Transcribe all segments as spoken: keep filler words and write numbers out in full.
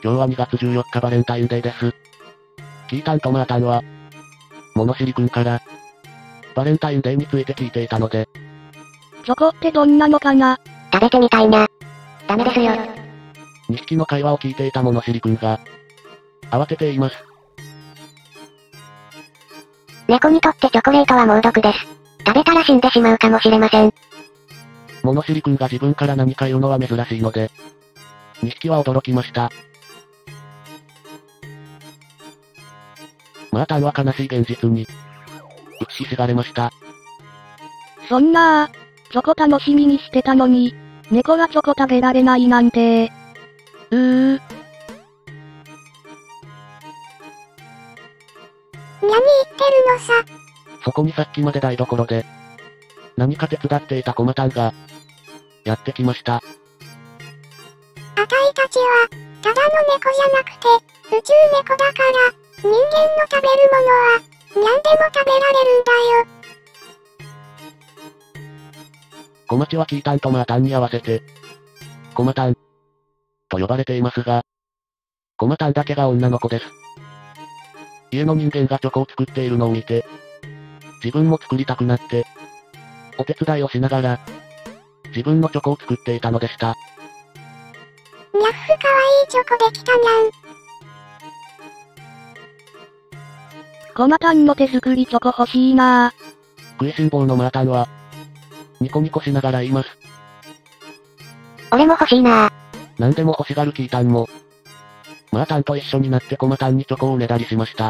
今日はにがつじゅうよっかバレンタインデーです。キータンとマータンは、物知りくんから、バレンタインデーについて聞いていたので。 チョコってどんなのかな？ 食べてみたいな。ダメですよ。 にひきの会話を聞いていた物知りくんが、慌てて言います。 猫にとってチョコレートは猛毒です。食べたら死んでしまうかもしれません。 物知りくんが自分から何か言うのは珍しいので、にひきは驚きました。マータンは悲しい現実に、打ちひしがれました。 そんなぁ、チョコ楽しみにしてたのに、猫がチョコ食べられないなんて。うー。 何言ってるのさ。 そこにさっきまで台所で、何か手伝っていたコマタンが、やってきました。 あたいたちは、ただの猫じゃなくて、宇宙猫だから、人間の食べるものは、何でも食べられるんだよ。 コマチはキータンとマータンに合わせて、コマタン、と呼ばれていますが、コマタンだけが女の子です。家の人間がチョコを作っているのを見て、自分も作りたくなって、お手伝いをしながら、自分のチョコを作っていたのでした。 にゃっふかわいいチョコできたにゃん。 コマタンの手作りチョコ欲しいなぁ。 食いしん坊のマータンは、ニコニコしながら言います。 俺も欲しいなぁ。 何でも欲しがるキータンも、マータンと一緒になってコマタンにチョコをねだりしました。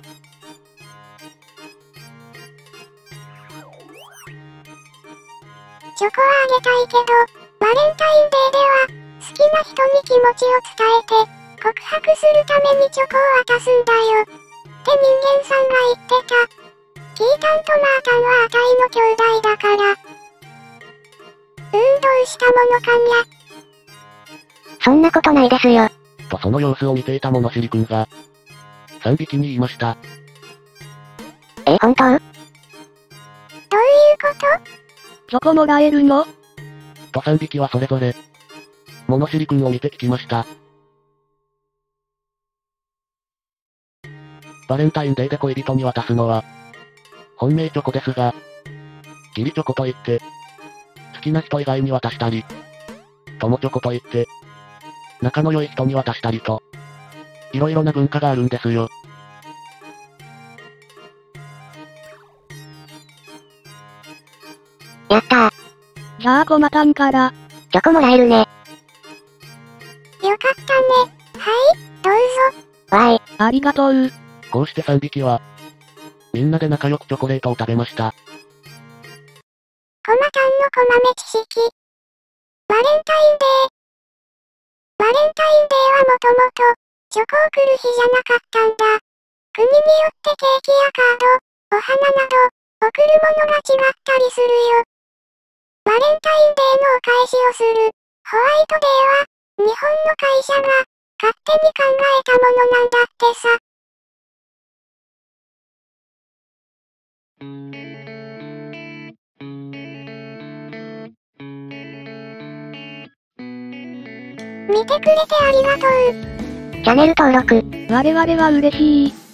チョコはあげたいけど、バレンタインデーでは、好きな人に気持ちを伝えて、告白するためにチョコを渡すんだよ。って人間さんが言ってた。キータンとマータンはあたいの兄弟だから。うーん、どうしたものかにゃ。 そんなことないですよ。 とその様子を見ていた物知りくんが、さんびきに言いました。 え、本当？ どういうこと？ チョコもらえるの？ とさんびきはそれぞれ、物知りくんを見て聞きました。バレンタインデーで恋人に渡すのは、本命チョコですが、義理チョコと言って、好きな人以外に渡したり、友チョコと言って、仲の良い人に渡したりと、いろいろな文化があるんですよ。 やったー。 じゃあコマタンから、 チョコもらえるね。 よかったね。はい、どうぞ。 わーい。 ありがとう。 こうしてさんびきは、みんなで仲良くチョコレートを食べました。 コマタンのコマメ知識。バレンタインデー。バレンタインデーはもともと、チョコを送る日じゃなかったんだ。国によってケーキやカード、お花など、送るものが違ったりするよ。バレンタインデーのお返しをする、ホワイトデーは、日本の会社が、勝手に考えたものなんだってさ。見てくれてありがとう。 チャンネル登録。 我々は嬉しい。